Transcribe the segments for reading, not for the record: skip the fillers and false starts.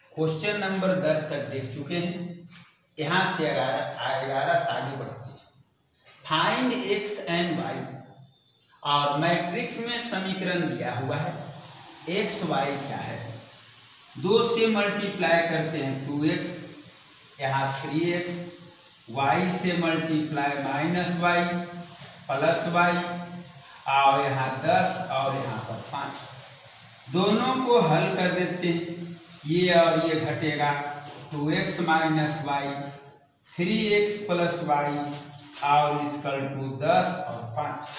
Question number 10 तक देख चुके हैं। यहाँ से 11 से आगे बढ़ते हैं। फाइंड एक्स एंड वाई, और मैट्रिक्स में समीकरण दिया हुआ है। एक्स वाई क्या है, 2 से मल्टीप्लाई करते हैं 2x, यहाँ 3x, y से मल्टीप्लाई -y प्लस y, और यहाँ 10 और यहाँ पर 5। दोनों को हल कर देते हैं। ये और ये घटेगा 2x - y, 3x + y और इसकल टू 10 और 5।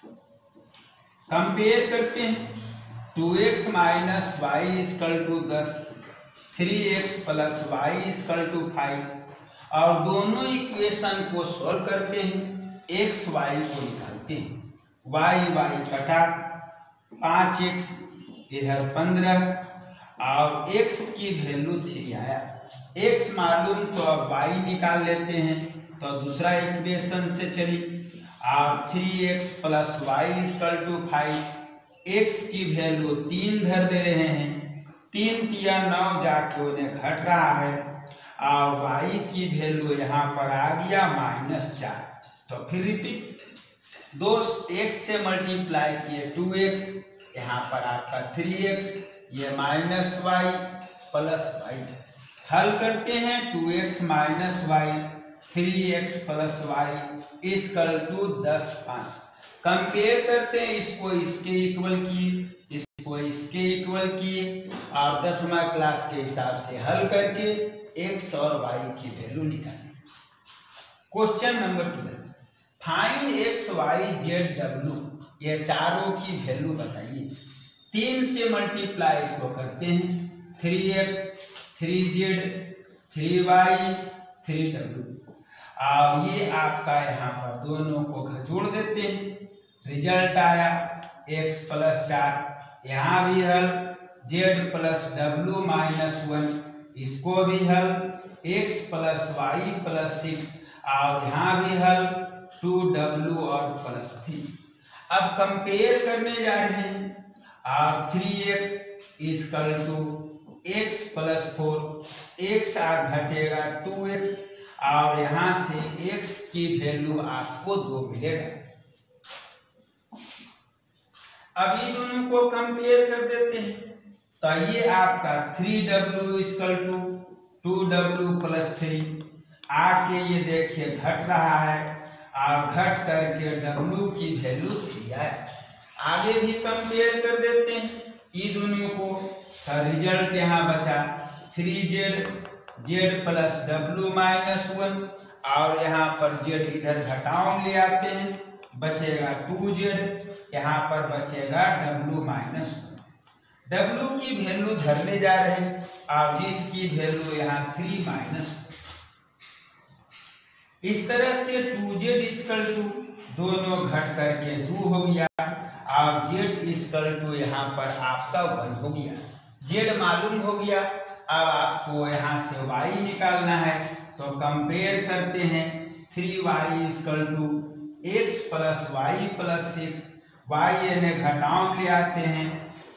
कंपेयर करते हैं। 2x - y is equal to 10, 3x + y is equal to 5, और दोनों इक्वेशन को सॉल्व करते हैं। x y को निकालते हैं। y कटा, 5x इधर 15 और x की वैल्यू 3 आया। x मालूम तो अब y निकाल लेते हैं, तो दूसरा इक्वेशन से चली। और 3x + y is equal to 5, x की वैल्यू 3 धर दे रहे हैं। 3 किया 9 जाके उन्हें घट रहा है, और y की वैल्यू यहाँ पर आ गया -4। तो फिर रिपीट, 2x से मल्टीप्लाई किए 2x, यहाँ पर आपका 3x, ये -y प्लस y। हल करते हैं। 2x - y, 3x + y is equal to 10 5। Compare करते हैं। इसको इसके इक्वल किए, इसको इसके इक्वल किए, और 10वां क्लास के हिसाब से हल करके x और y की वैल्यू निकालें। Question number 12, find x y z w, ये चारों की वैल्यू बताइए। 3 से मल्टीप्लाई इसको करते हैं। 3x, 3z, 3y, 3w, और ये आपका यहाँ पर दोनों को जोड़ देते हैं। रिजल्ट आया x + 4, यहाँ भी हल, z + w -1, इसको भी हल, x + y + 6, और यहाँ भी हल, 2w और +3। अब कंपेयर करने जा रहे हैं। और 3x is equal to x + 4, x घटेगा 2x, और यहाँ से x की वैल्यू आपको 2 मिलेगा। अभी दोनों को कंपेयर कर देते हैं। तो ये आपका 3w इसकल टू 2w + 3, आके ये देखिए घट रहा है, और घट करके w की वैल्यू 3 आया। आगे भी कंपेयर कर देते हैं ये दोनों को। तो रिजल्ट यहाँ बचा 3z, z + w -1, और यहाँ पर z इधर घटाओ ले आते हैं, बचेगा 2z, यहाँ पर बचेगा w -1। w की वैल्यू धरने जा रहे हैं, और जिसकी वैल्यू यहाँ 3 -1। इस तरह से 2z इसकल टू दोनों घट करके 2 हो गया, और z इसकल टू यहाँ पर आपका 1 हो गया। z मालूम हो गया। अब आपको यहाँ से y निकालना है। तो कंपेयर करते हैं। 3y is equal to x + y + 6, y ने घटाओ ले आते हैं,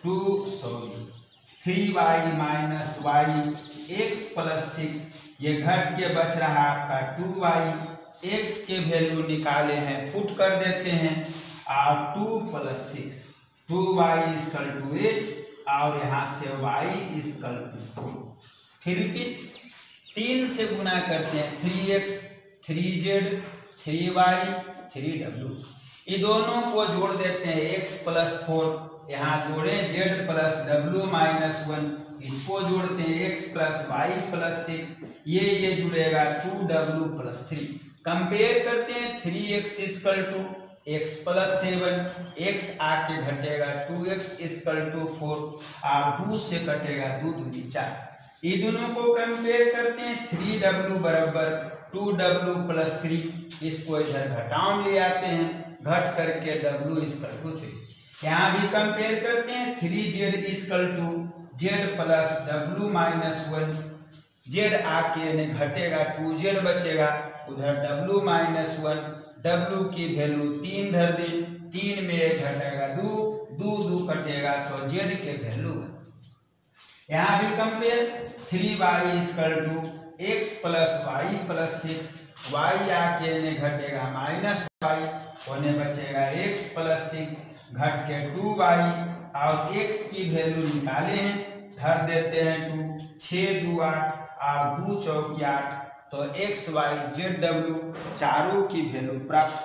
3y - y, x + 6, ये घट के बच रहा आपका 2y। x के वैल्यू निकाले हैं, पुट कर देते हैं, और 2 + 6, 2y इसकल टू 8, और यहाँ से y इसकल टू 4। फिर 3 से गुना करते हैं। 3x, 3z, 3y, 3w, ये दोनों को जोड़ देते हैं। x + 4 यहाँ जोड़े, z + w -1, इसको जोड़ते हैं, x + y + 6, ये जुड़ेगा 2w + 3। कंपेयर करते हैं। 3x is equal to x + 7, x आके घटेगा 2x इसकल टू 4, और 2 से कटेगा 2 दूनी 4। ये दोनों को कंपेयर करते हैं। 3w = 2w + 3, इसको इधर घटाओ ले आते हैं, घट करके w इसकल टू 3। यहाँ भी कंपेयर करते हैं। 3z is equal to z + w -1, z आके घटेगा, 2z बचेगा, उधर w -1, w की वैल्यू 3 धर दे, 3 में घटेगा 2, 2 कटेगा, तो z के वैल्यू यहाँ भी compare 3y equal to x plus y plus 6, y आके ने घटेगा माइनस वाई, होने बचेगा x प्लस 6 घट के 2y, और x की वैल्यू निकाले हैं, धर देते हैं 2, 6 2 8 और 2 चौकी 8, तो x y z w चारों की वैल्यू प्राप्त।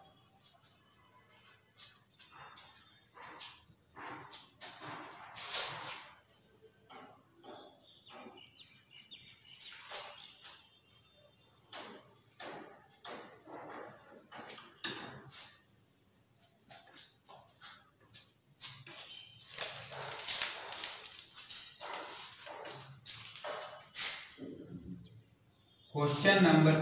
Question number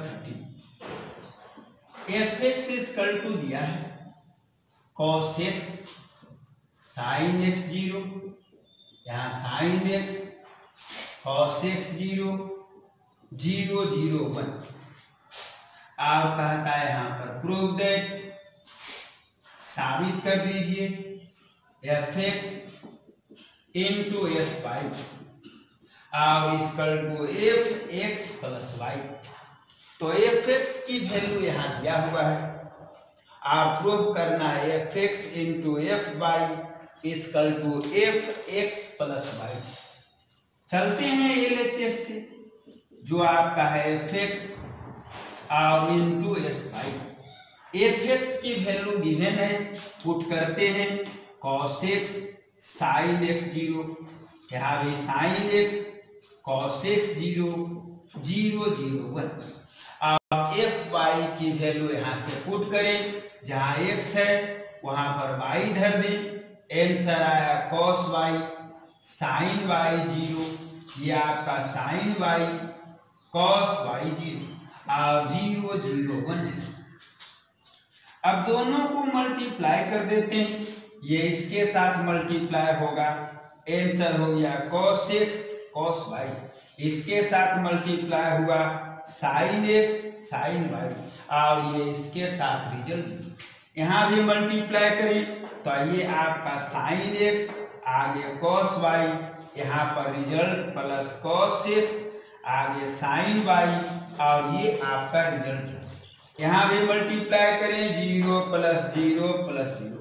13, f x equal to दिया है कॉस एक्स साइन एक्स 0, यहाँ साइन एक्स कॉस एक्स 0 0 0 1, आप कहता है यहाँ पर प्रूव दैट, साबित कर दीजिए f x into f y और equal to f x plus y. तो एफ एक्स की वैल्यू यहाँ दिया हुआ है, आप प्रूव करना है f x into f y equal to f x plus y. चलते हैं एलएचएस से, जो आपका है एफ एक्स और into f y. F x की वैल्यू गिवन है, पुट करते हैं कॉस एक्स साइन एक्स 0, यहाँ भी साइन एक्स कॉस एक्स 0 0 0 1, अब एफ वाई की वैल्यू यहाँ से पुट करें, जहाँ x है वहां पर y धर दें, आंसर आया कॉस वाई साइन वाई 0, ये आपका साइन वाई कॉस वाई 0 और 0 0 1 है। अब दोनों को मल्टीप्लाई कर देते हैं, ये इसके साथ मल्टीप्लाई होगा, आंसर हो गया कॉस एक्स कॉस वाई, इसके साथ मल्टीप्लाई हुआ साइन एक्स साइन वाई, और ये इसके साथ रिजल्ट यहाँ भी मल्टीप्लाई करें तो ये आपका साइन एक्स आगे कॉस वाई, यहाँ पर रिजल्ट प्लस कॉस एक्स आगे साइन वाई, और ये आपका रिजल्ट है। यहाँ भी मल्टीप्लाई करें 0 प्लस 0 प्लस 0,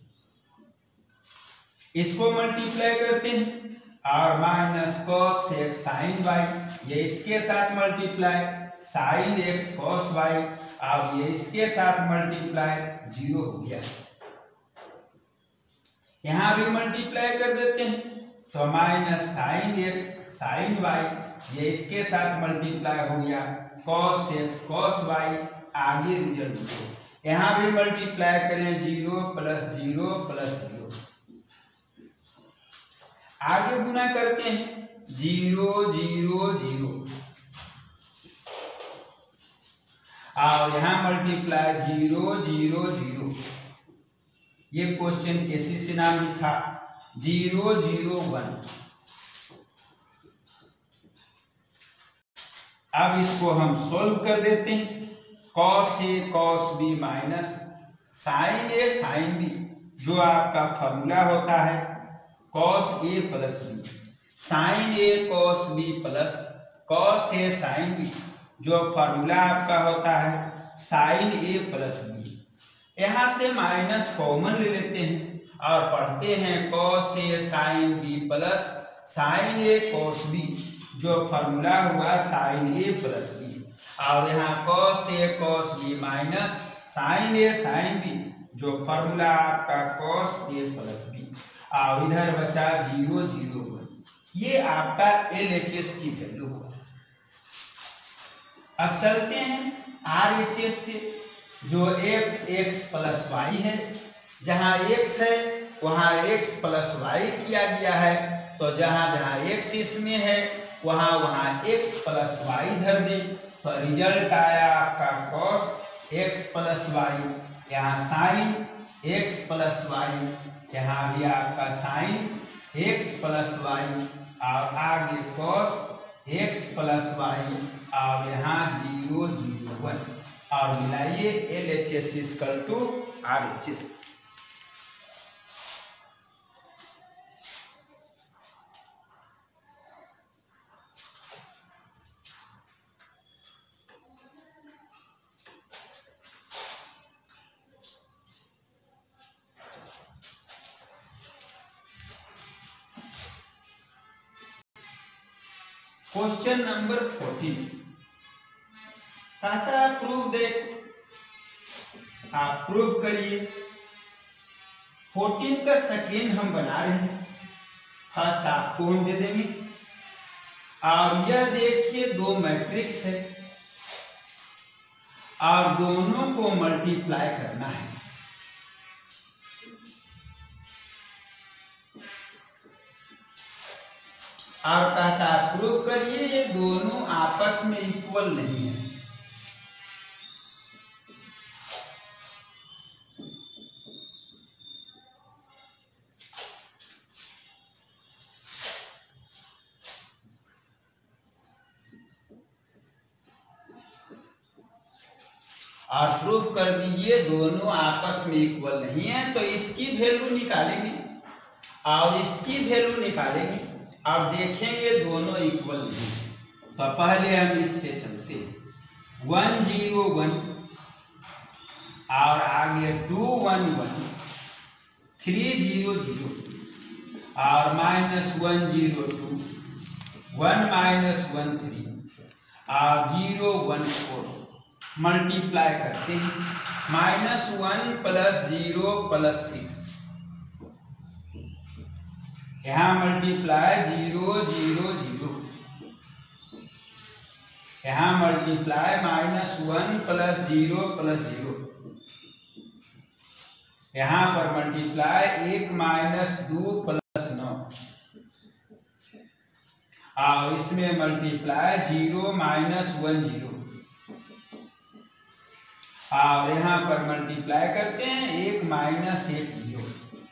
इसको मल्टीप्लाई करते हैं और minus cos x sine y, ये इसके साथ multiply sine x cos y, और ये इसके साथ मल्टीप्लाई 0 हो गया। यहाँ भी मल्टीप्लाई कर देते हैं तो minus sine x sine y, ये इसके साथ मल्टीप्लाई हो गया कॉस एक्स कॉस वाई, आगे रिजल्ट। यहाँ भी मल्टीप्लाई करें 0 प्लस 0 प्लस 0, आगे गुना करते हैं 0 0 0, और यहाँ मल्टीप्लाई 0 0 0, ये क्वेश्चन कैसी से नाम लिखा 0 0 1। अब इसको हम सोल्व कर देते हैं, cos a cos b minus sine a sine b, जो आपका फॉर्मूला होता है cos a plus b, sine a cos b plus cos a sine b, जो फॉर्मूला आपका होता है साइन ए प्लस बी। यहाँ से माइनस कॉमन ले लेते हैं और पढ़ते हैं cos a sine b plus sine a cos b, जो फॉर्मूला हुआ साइन ए प्लस बी, और यहाँ cos a cos b minus sine a sine b, जो फॉर्मूला आपका कॉस ए प्लस बी, और इधर बचा 0 0 1, ये आपका LHS की वैल्यू हुआ। अब चलते हैं RHS से, जो एफ एक्स प्लस वाई है, जहां x है वहां x प्लस वाई किया गया है, तो जहां जहां x इसमें है वहां वहां x प्लस वाई धर दें, तो रिजल्ट आया आपका cos x प्लस वाई, यहाँ साइन x प्लस वाई, यहाँ भी आपका साइन x प्लस वाई, और आगे cos x प्लस वाई, और यहाँ 0 0 1, और मिलाइए LHS equal to RHS। Question number 14 कहता है प्रूव दैट, आप प्रूव करिए। 14 का सेकेंड हम बना रहे हैं, फर्स्ट आपको हम दे देंगे। और यह देखिए दो मैट्रिक्स है और दोनों को मल्टीप्लाई करना है। और कहता है प्रूव करिए ये दोनों आपस में इक्वल नहीं है। और प्रूफ कर दीजिए दोनों आपस में इक्वल नहीं है, तो इसकी वैल्यू निकालेंगे और इसकी वैल्यू निकालेंगे और देखेंगे दोनों इक्वल नहीं। तो पहले हम इससे चलते हैं। 1 0 1 और आगे 2 1 1 3 0 0 और -1 0 2 1 -1 3 और 0 1 4 मल्टीप्लाई करते हैं। -1 + 0 + 6 यहाँ मल्टीप्लाई 0 0 0 यहाँ मल्टीप्लाई -1 + 0 + 0 यहाँ पर मल्टीप्लाई 1 - 2 + 9 और इसमें मल्टीप्लाई 0 - 1 0 और यहाँ पर मल्टीप्लाई करते हैं 1 - 1 0।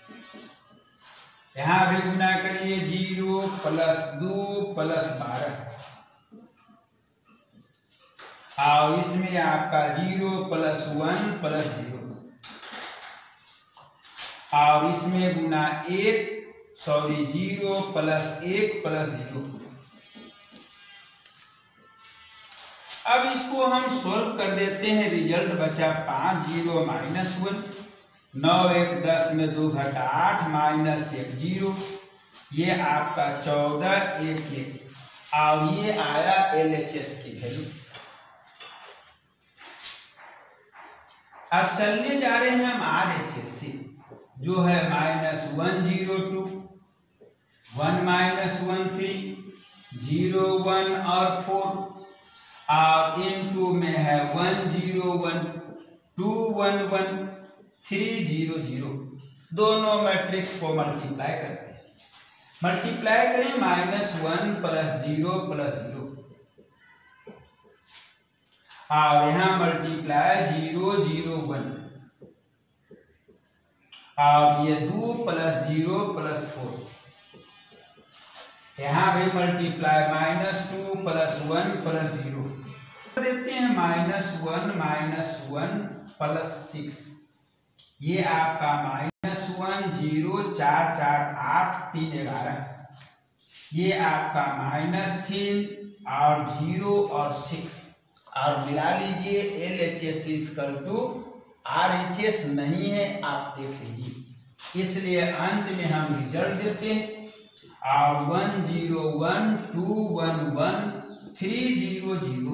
यहाँ भी गुना करिए 0 + 2 + 12 और इसमें आपका 0 + 1 + 0 और इसमें गुना 0 + 1 + 0। अब इसको हम सोल्व कर देते हैं। रिजल्ट बचा 5 0 - 1 9 1 10 में 2 घटा 8 -1 0। ये आपका 14 1 1 और ये आया LHS की वैल्यू। अब चलने जा रहे हैं हम RHS से, जो है -1 0 2 1 -1 3 0 1 और 4 और इनटू में है 1 0 1 2 1 1 3 0 0। दोनों मैट्रिक्स को मल्टीप्लाई करते हैं। मल्टीप्लाई करें -1 + 0 + 0 और यहाँ मल्टीप्लाई 0 0 1 और ये 2 + 0 + 4। यहाँ भी मल्टीप्लाई -2 + 1 + 0 देते हैं -1 + 6। ये आपका -1 0 4 4 8 3 11। ये आपका -3 और 0 और 6 और मिला लीजिए। LHS = RHS नहीं है, आप देख लीजिए। इसलिए अंत में हम रिजल्ट देते हैं और 1 0 1 2 1 1 3 0 0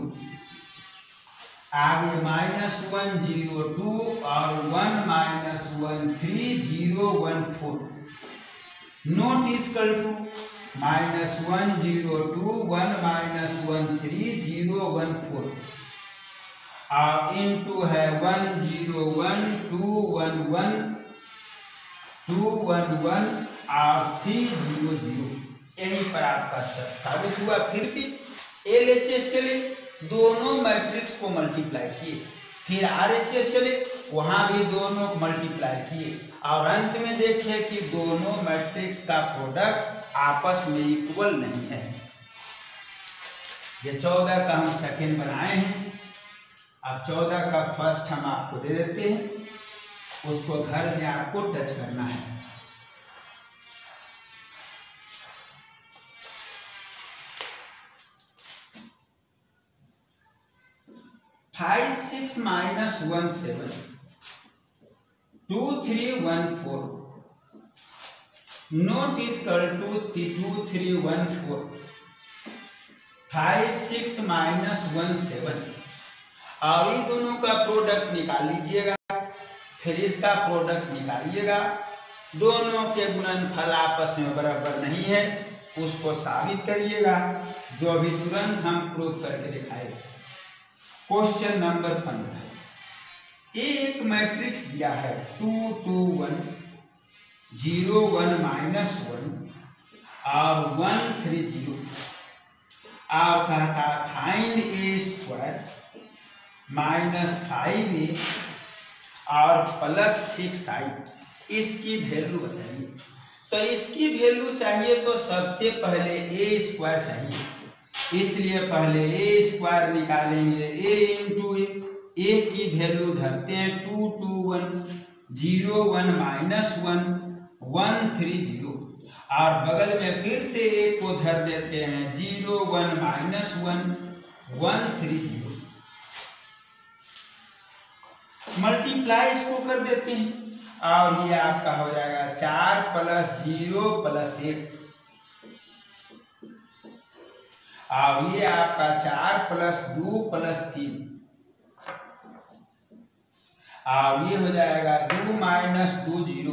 आगे -1 0 2 और 1 -1 3 0 1 4 नोट इक्वल टू -1 0 2 1 -1 3 0 1 4 और इनटू है 1 0 1 2 1 1 2 1 1 और 3 0 0। यहीं पर आपका साबित हुआ। फिर भी LHS चले, दोनों मैट्रिक्स को मल्टीप्लाई किए, फिर RHS चले, वहां भी दोनों को मल्टीप्लाई किए और अंत में देखिए कि दोनों मैट्रिक्स का प्रोडक्ट आपस में इक्वल नहीं है। ये 14 का हम सेकेंड बनाए हैं। अब 14 का फर्स्ट हम आपको दे देते हैं, उसको घर में आपको टच करना है। Five 6 -1 7 2 3 1 4 note equal to 2 3 1 4 5 6 minus 1 7। और इन दोनों का प्रोडक्ट निकाल लीजिएगा, फिर इसका प्रोडक्ट निकालिएगा। दोनों के गुणनफल आपस में बराबर नहीं है, उसको साबित करिएगा, जो अभी तुरंत हम प्रूफ करके दिखाए। Question number 15। एक मैट्रिक्स दिया है 2 2 1 0 1 माइनस 1 और 1 3 0 और कहता फाइंड ए स्क्वायर माइनस 5a और प्लस 6i, इसकी वैल्यू बताइए। तो इसकी वैल्यू चाहिए तो सबसे पहले ए स्क्वायर चाहिए, इसलिए पहले ए स्क्वायर निकालेंगे। ए इंटू ए की वैल्यू धरते हैं 2 2 1 0 1 माइनस 1 1 3 0 और बगल में फिर से एक को धर देते हैं 0 1 माइनस 1 1 3 0। मल्टीप्लाई इसको कर देते हैं और ये आपका हो जाएगा 4 प्लस 0 प्लस 1 और ये आपका 4 प्लस 2 प्लस 3 और ये हो जाएगा 2 माइनस 2 0।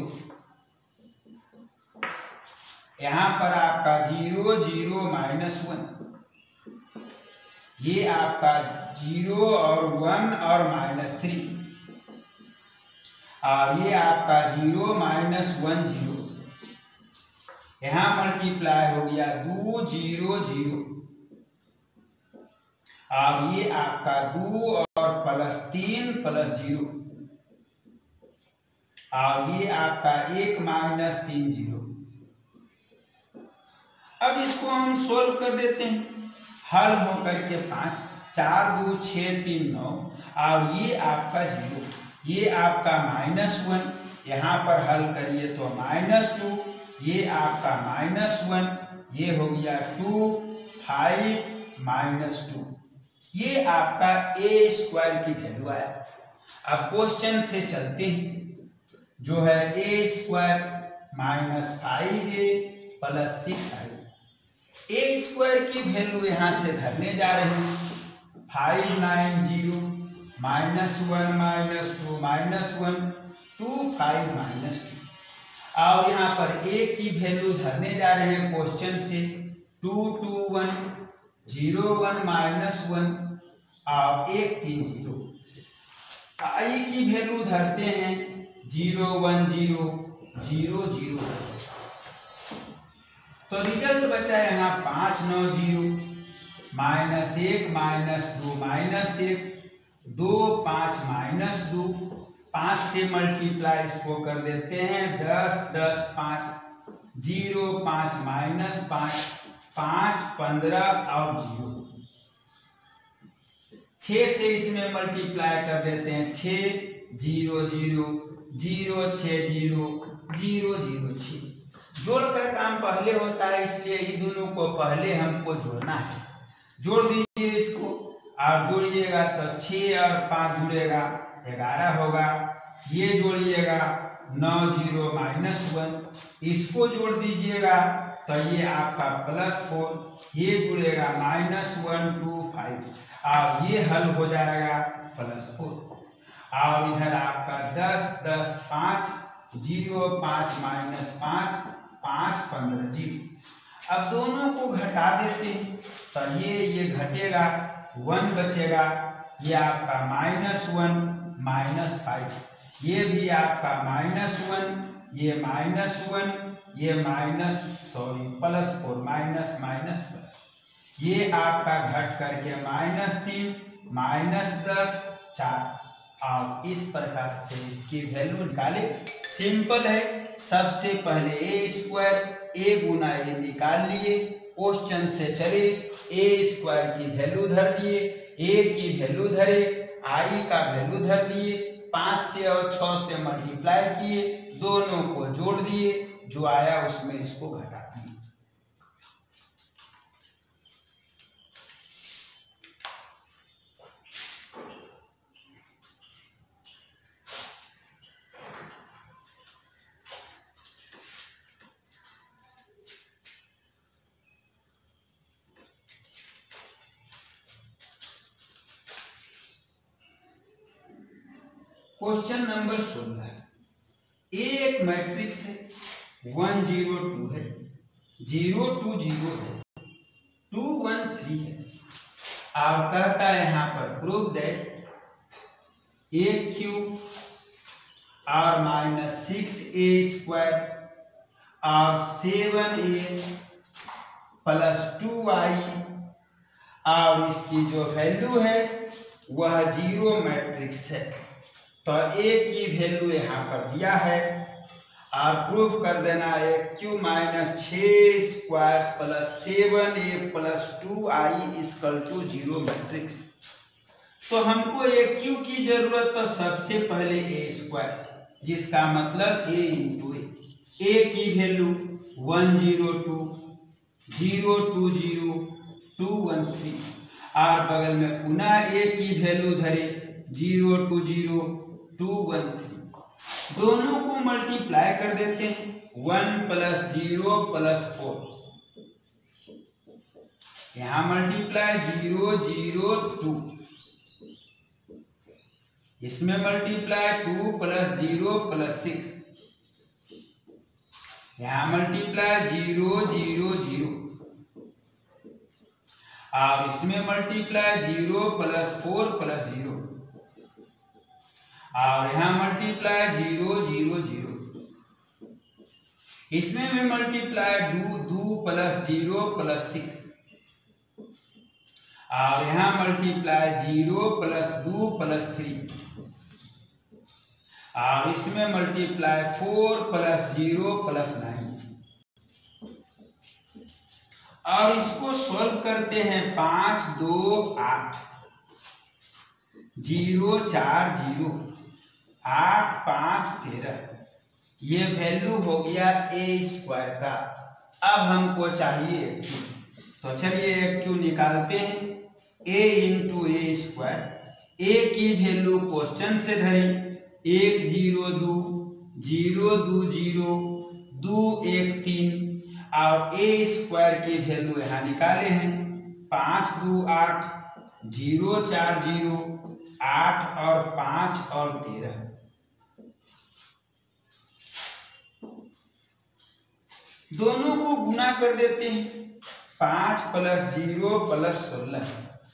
यहां पर आपका 0 0 माइनस 1, ये आपका 0 और 1 और माइनस 3 और ये आपका 0 माइनस 1 0। यहां मल्टीप्लाई हो गया 2 0 0 और ये आपका 2 और प्लस 3 प्लस 0 और ये आपका 1 माइनस 3 0। अब इसको हम सोल्व कर देते हैं, हल होकर के 5 4 2 6 3 9 और ये आपका 0, ये आपका माइनस 1, यहाँ पर हल करिए तो माइनस 2, ये आपका माइनस 1, ये हो गया 2 5 माइनस 2, ये आपका ए स्क्वायर की वैल्यू आया। अब क्वेश्चन से चलते हैं, जो है a square minus 5a plus 6i। A square की वैल्यू यहां से धरने जा रहे हैं 5 9 0 माइनस 1 माइनस 2 माइनस 1 2 5 माइनस 2 और यहाँ पर ए की वैल्यू धरने जा रहे हैं क्वेश्चन से 2 2 1 0 1 माइनस 1 और 1 3 0। आई की वैल्यू धरते हैं 0 1 0 0 0। तो रिजल्ट बचा यहाँ 5 9 0 माइनस 1 माइनस 2 माइनस 1 2 5 माइनस 2, 5 से मल्टीप्लाई इसको कर देते हैं 10 10 5 0 5 माइनस 5 5 15 और 0। 6 से इसमें मल्टीप्लाई कर देते हैं 6 0 0 0 6 0 0 0 6। जोड़कर काम पहले होता है, इसलिए ये दोनों को पहले हमको जोड़ना है। जोड़ दीजिए इसको और जोड़िएगा तो 6 और 5 जुड़ेगा 11 होगा। ये जोड़िएगा 9 0 माइनस 1, इसको जोड़ दीजिएगा तो ये आपका प्लस 4, ये जुड़ेगा माइनस 1 2 5 और ये हल हो जाएगा प्लस 4। और इधर आपका 10 10 5 0 5 माइनस 5 5 15 0। अब दोनों को घटा देते हैं तो ये घटेगा 1 बचेगा, ये आपका माइनस 1 माइनस 5, ये भी आपका माइनस 1, ये माइनस 1, ये प्लस 4 माइनस माइनस प्लस, ये आपका घट करके माइनस 3 माइनस 10 4 और इस प्रकार से इसकी वैल्यू निकाले। सिंपल है, सबसे पहले ए स्क्वायर ए गुना ए निकाल लिए, क्वेश्चन से चले ए स्क्वायर की वैल्यू धर दिए, ए की वैल्यू धरे, आई का वैल्यू धर दिए, 5 से और 6 से मल्टीप्लाई किए, दोनों को जोड़ दिए, जो आया उसमें इसको घटा दिए। क्वेश्चन नंबर 16, एक मैट्रिक्स है 1 0 2 है, 0 2 0 है, 2 1 3 है और कहता है यहाँ पर प्रूव दैट a क्यूब और माइनस 6a स्क्वायर और 7a प्लस 2i और इसकी जो वैल्यू है वह 0 मैट्रिक्स है। तो a की वैल्यू यहाँ पर दिया है और प्रूफ कर देना है q minus 6 square plus 7a plus 2i equal to 0 matrix. तो हमको ये q की जरूरत, तो सबसे पहले a स्क्वायर, जिसका मतलब a इंटू a की वैल्यू 1 0 2 0 2 0 2 1 3 और बगल में पुनः a की वैल्यू धरे 0 2 0 2 1 3। दोनों को मल्टीप्लाई कर देते हैं 1 प्लस 0 प्लस 4, यहां मल्टीप्लाई 0 0 2, इसमें मल्टीप्लाई 2 प्लस 0 प्लस 6, यहां मल्टीप्लाई 0 0 0 और इसमें मल्टीप्लाई 0 प्लस 4 प्लस 0 और यहाँ मल्टीप्लाई 0 0 0, इसमें भी मल्टीप्लाई 2 प्लस 0 प्लस 6 और यहाँ मल्टीप्लाई 0 प्लस 2 प्लस 3 और इसमें मल्टीप्लाई 4 प्लस 0 प्लस 9 और इसको सॉल्व करते हैं 5 2 8 0 4 0 8 5 13, ये वैल्यू हो गया a स्क्वायर का। अब हमको चाहिए q, तो चलिए q निकालते हैं। a into a square, a की वैल्यू क्वेश्चन से धरें 1 0 2 0 2 0 2 1 3 और a स्क्वायर की वैल्यू यहाँ निकाले हैं 5 2 8 0 4 0 8 और 5 और 13। दोनों को गुना कर देते हैं 5 प्लस 0 प्लस 16,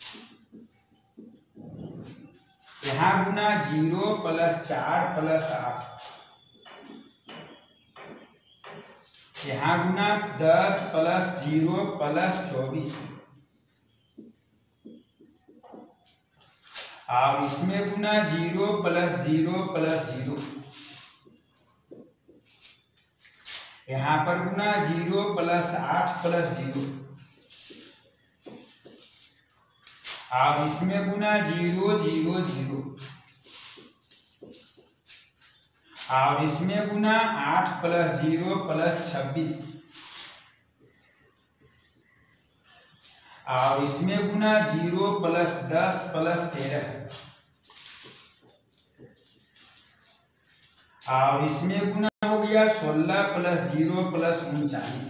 यहाँ गुना 0 प्लस 4 प्लस 8, यहाँ गुना 10 प्लस 0 प्लस 24 और इसमें गुना 0 प्लस 0 प्लस 0, यहाँ पर गुना 0 प्लस 8 प्लस 0 और इसमें गुना 0 0 0 और इसमें गुना 8 प्लस 0 प्लस 26 और इसमें गुना 0 प्लस 10 प्लस 13 और इसमें गुना हो गया 16 प्लस 0 प्लस 39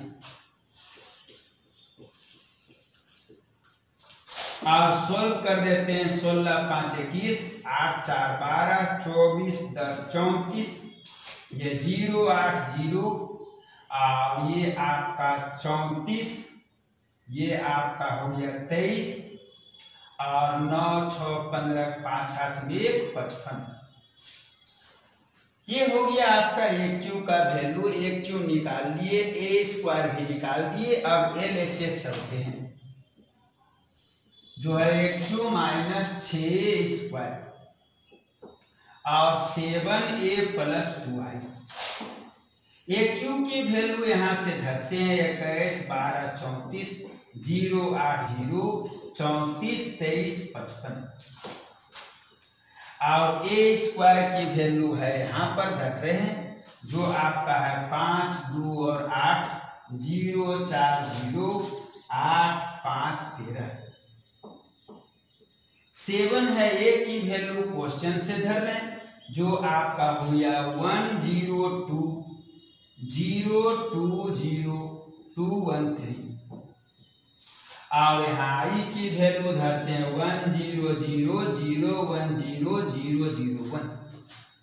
और सोल्व कर देते हैं 16 5 21 8 4 12 24 10 34, ये 0 8 0 और ये आपका 34, ये आपका हो गया 23 और 9 6 15 5 8 1 55, ये हो गया आपका एक क्यू का वैल्यू। एक क्यू निकाल लिए, ए स्क्वायर भी निकाल दिए। अब LHS चलते हैं, जो है एक क्यू माइनस 6 स्क्वायर और 7a प्लस 2i। एक क्यू की वैल्यू यहां से धरते हैं 21 12 34 0 8 0 34 23 55 और a स्क्वायर की वैल्यू है यहाँ पर रख रहे हैं, जो आपका है 5 2 और 8 0 4 0 8 5 13। 7 है a की वैल्यू क्वेश्चन से धर रहे हैं, जो आपका हो गया 1 0 2 0 2 0 2 1 3 और यहाँ i की वैल्यू धरते हैं 1 0 0 0 1 0 0 0 1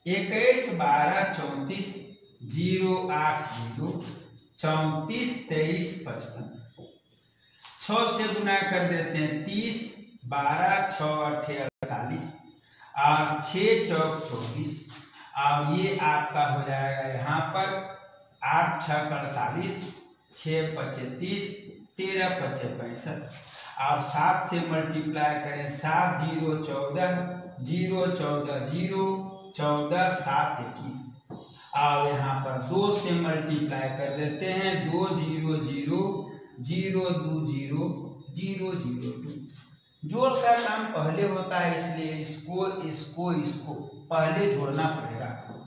21 12 34 0 8 0 34 23 55। 6 से गुना कर देते हैं 30 12 6 8 48 और 6 चौक 24। अब ये आपका हो जाएगा यहाँ पर 8 6 48 6 5 30 13 5 65। आप 7 से मल्टीप्लाई करें 7 0 14 0 14 0 14 7 21। और यहाँ पर 2 से मल्टीप्लाई कर देते हैं 2 0 0 0 2 0 0 0 2। जोड़ का काम पहले होता है, इसलिए इसको पहले जोड़ना पड़ेगा।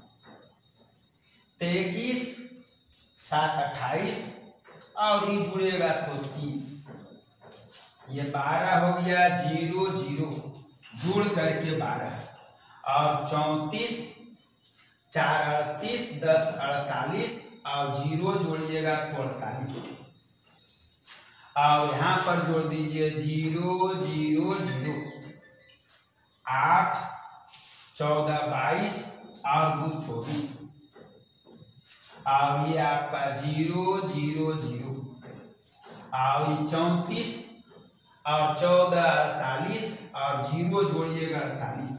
23 7 28 और ये जुड़ेगा तो 30। ये 12 हो गया 0 0 जोड़ करके 12 और 34 4 38 10 48 और 0 जोड़िएगा तो 48 और यहाँ पर जोड़ दीजिए 0 0 0 8 14 22 और 2 24 और ये आपका 0 0 0 और ये 34 और 14 48 और 0 जोड़िएगा 48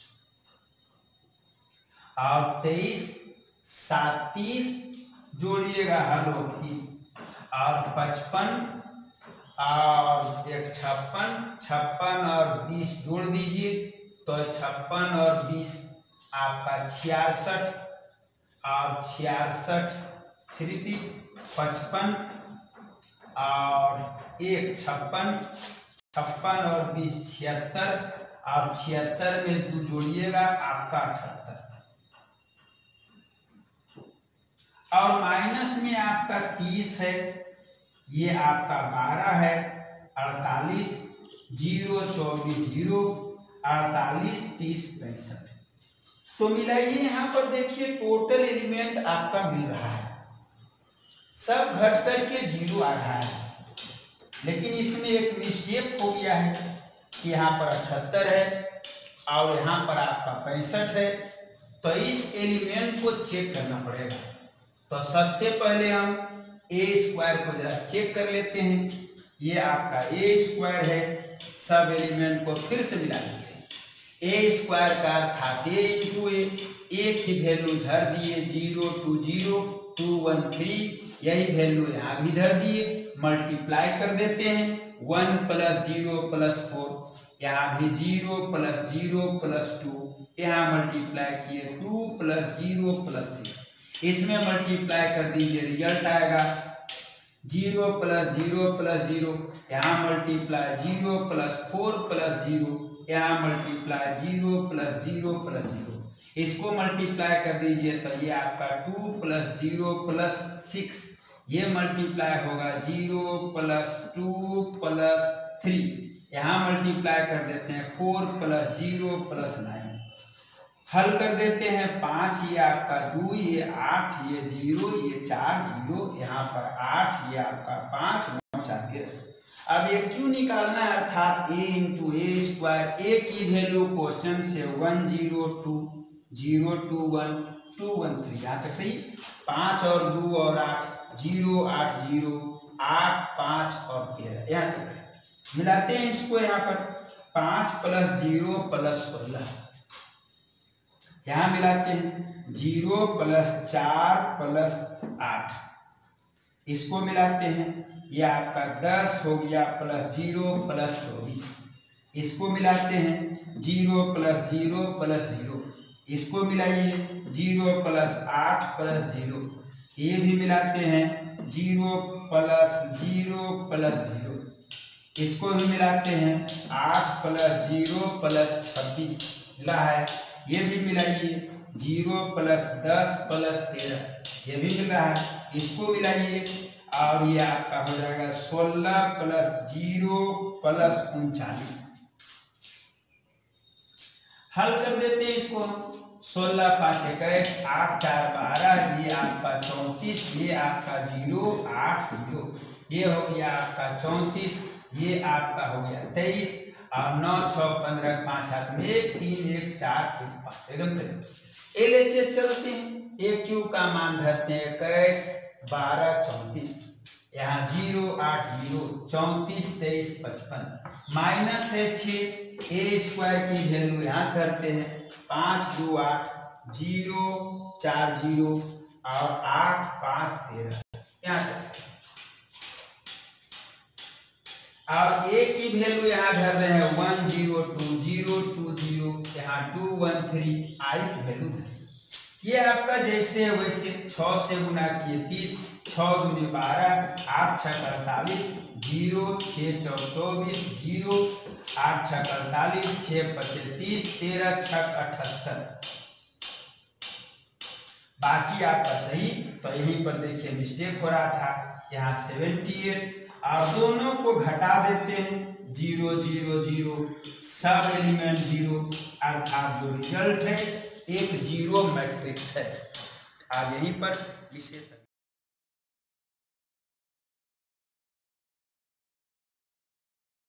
और 23 7 30 जोड़िएगा हर 30 और 55 और 56 और 20 जोड़ दीजिए तो 56 और 20 आपका 66 और 66 55 और 1 56 और 20 76 और 76 में 2 जोड़िएगा आपका 78 और माइनस में आपका 30 है, ये आपका 12 है 48 0 24 0 48 30 65। तो मिलाइए यहाँ पर देखिए टोटल एलिमेंट आपका मिल रहा है, सब घट करके 0 आ रहा है, लेकिन इसमें एक मिस्टेक हो गया है कि यहाँ पर 78 है और यहाँ पर आपका 65 है। तो इस एलिमेंट को चेक करना पड़ेगा। तो सबसे पहले हम ए स्क्वायर को जरा चेक कर लेते हैं। ये आपका ए स्क्वायर है, सब एलिमेंट को फिर से मिला लेते हैं। ए स्क्वायर का अर्थात ए इंटू ए, एक ही वैल्यू धर दिए 0 2 0 2 1 3, यही वैल्यू यहाँ भी धर दिए, मल्टीप्लाई कर देते हैं 1 + 0 + 4, यहाँ भी 0 + 0 + 2, यहाँ मल्टीप्लाई किए 2 + 0 + 6, इसमें मल्टीप्लाई कर दीजिए रिजल्ट आएगा 0 + 0 + 0, यहाँ मल्टीप्लाई 0 + 4 + 0, यहाँ मल्टीप्लाई 0 + 0 + 0, इसको मल्टीप्लाई कर दीजिए तो ये आपका 2 + 0 + 6, ये मल्टीप्लाई होगा 0 + 2 + 3, यहाँ मल्टीप्लाई कर देते हैं 4 + 0 + 9, हल कर देते हैं 5, ये आपका 2, ये 8, ये 0, ये 4 0, यहाँ पर 8, ये आपका 5 9 4 13। अब ये क्यों निकालना है, अर्थात a into a square, a की वैल्यू क्वेश्चन से 1 0 2 0 2 1 2 1 3, यहाँ तक सही। 5 और 2 और 8 0 8 0 8 5 और 13, यहाँ तक है। मिलाते हैं इसको, यहाँ पर 5 + 0 + 16, यहाँ मिलाते हैं 0 + 4 + 8, इसको मिलाते हैं, यह आपका 10 हो गया + 0 + 24, इसको मिलाते हैं 0 + 0 + 0, इसको मिलाइए 0 + 8 + 0, ये भी मिलाते हैं 0 + 0 + 0, इसको भी मिलाते हैं 8 + 0 + 26 मिला है, ये भी मिलाइए 0 + 10 + 13, ये भी मिल रहा है, इसको मिलाइए और ये आपका हो जाएगा 16 + 0 + 39। हल कर देते हैं इसको, 16 5 21 8 4 12, ये आपका 34, ये आपका 0 8 0, ये हो गया आपका 34, ये आपका हो गया 23 और 9 6 15 5 हाथ में 1 3 1 4 3 5 एकदम सही। LHS चलते हैं, AQ का मान धरते हैं 21 12 34, यहाँ 0 8 0 34 23 55 माइनस है 6, ए स्क्वायर की वैल्यू यहाँ धरते हैं 5 2 8 0 4 0 और 8 5 13 यहाँ तक। और ए की वैल्यू यहाँ धर रहे हैं 1 0 2 0 2 0 यहाँ 2 1 3, आई की वैल्यू ये आपका जैसे है वैसे 6 से गुना किए 30, 6 दूनी 12 8 6 48 0 6 4 24 0 8 6 48 6 25 30 13 6 78। बाकी आपका सही, तो यहीं पर देखिए मिस्टेक हो रहा था, यहाँ 78 और दोनों को घटा देते हैं 0 0 0 सब एलिमेंट 0 अर्थात जो रिजल्ट है एक जीरो मैट्रिक्स है। आज यहीं पर विशेष